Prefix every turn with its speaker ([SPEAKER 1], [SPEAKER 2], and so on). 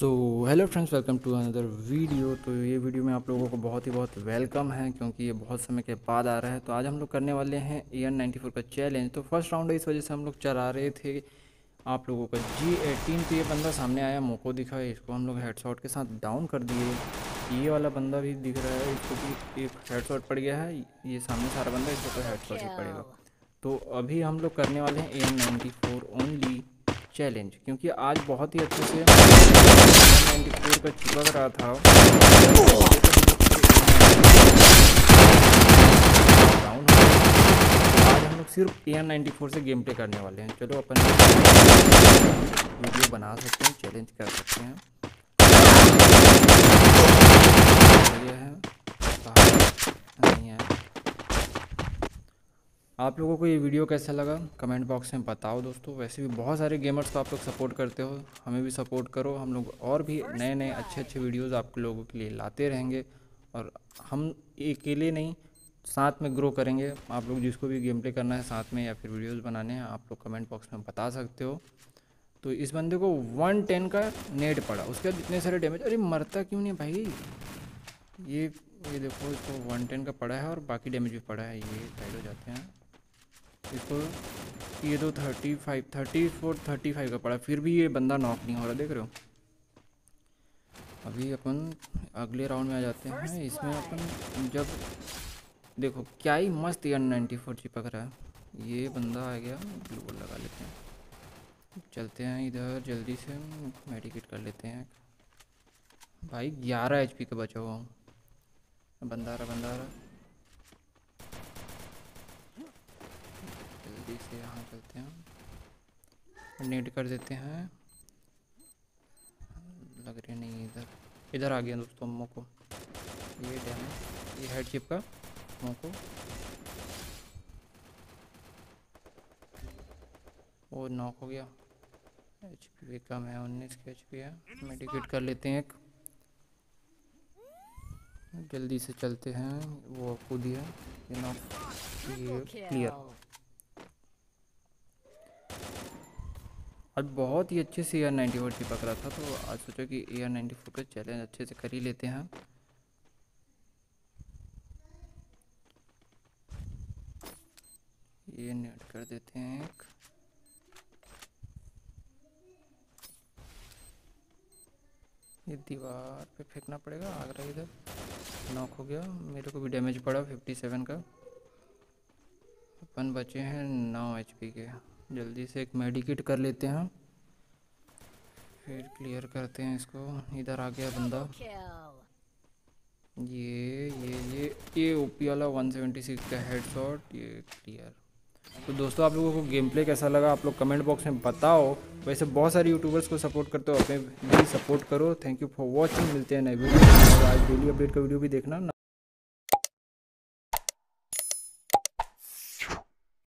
[SPEAKER 1] So hello friends, welcome to another video. तो ये video में आप लोगों को बहुत वेलकम है, क्योंकि ये बहुत समय के बाद आ रहा है। तो आज हम लोग करने वाले हैं AN94 का चैलेंज। तो फर्स्ट राउंड है, इस वजह से हम लोग चला रहे थे आप लोगों का G18। तो ये बंदा सामने आया, मोको दिखा, इसको हम लोग हेडशॉट के साथ डाउन कर दिए। ये वाला बंदा भी दिख रहा है, इसको भी एक हेडशॉट पड़ गया है। ये सामने सारा बंदा, इसको तो हेडशॉट ही पड़ेगा। तो अभी हम लोग करने वाले हैं AN94 ओनली चैलेंज, क्योंकि आज बहुत ही अच्छे से 94 का चिपक रहा था। डाउन हो गया। आज हम लोग सिर्फ AN94 से गेम प्ले करने वाले हैं। चलो अपन वीडियो बना सकते हैं, चैलेंज कर सकते हैं। ये है नहीं है। आप लोगों को ये वीडियो कैसा लगा कमेंट बॉक्स में बताओ दोस्तों। वैसे भी बहुत सारे गेमर्स को आप लोग सपोर्ट करते हो, हमें भी सपोर्ट करो। हम लोग और भी नए नए अच्छे वीडियोस आप लोगों के लिए लाते रहेंगे, और हम अकेले नहीं, साथ में ग्रो करेंगे। आप लोग जिसको भी गेम प्ले करना है साथ में या फिर वीडियोस बनाने हैं, आप लोग कमेंट बॉक्स में बता सकते हो। तो इस बंदे को 110 का नेट पड़ा, उसके बाद इतने सारे डैमेज। अरे मरता क्यों नहीं भाई? ये देखो, इसको 110 का पड़ा है और बाकी डैमेज भी पड़ा है। ये साइड हो जाते हैं इसको। ये तो 34-35 का पड़ा, फिर भी ये बंदा नॉक नहीं हो रहा, देख रहे हो। अभी अपन अगले राउंड में आ जाते हैं। इसमें अपन जब देखो क्या ही मस्त AN94 चिपक रहा है। ये बंदा आ गया, ब्लू बॉल लगा लेते हैं। चलते हैं इधर, जल्दी से मेडिकेट कर लेते हैं भाई। 11 HP का बचा हुआ हूँ। बंदा आ रहा जल्दी से। यहाँ चलते हैं, नेट कर देते हैं। लग रही नहीं, इधर आ गया दोस्तों मोको। ये डैमेज, ये हेड चिप का मोको। वो नॉक हो गया। HP भी कम है, 19 के HP है। मेडिकेट कर लेते हैं एक, जल्दी से चलते हैं। वो कूद दिया, ये नॉक, ये क्लियर। आज बहुत ही अच्छे से AN94 चिपक रहा था, तो आज सोचा कि AN94 का चैलेंज अच्छे से कर ही लेते हैं। ये नेट कर देते हैं एक। ये दीवार पे फेंकना पड़ेगा, आग रहा है इधर। नॉक हो गया, मेरे को भी डैमेज पड़ा 57 का। अपन बचे हैं 9 HP के। जल्दी से एक मेडिकेट कर लेते हैं, फिर क्लियर करते हैं इसको। इधर आ गया बंदा। ये OP वाला 176 का हेडशॉट, ये क्लियर। तो दोस्तों, आप लोगों को गेम प्ले कैसा लगा आप लोग कमेंट बॉक्स में बताओ। वैसे बहुत सारे यूट्यूबर्स को सपोर्ट करते हो, अपने भी सपोर्ट करो। Thank you for watching. मिलते हैं नए वीडियो। आज डेली अपडेट का वीडियो भी देखना ना।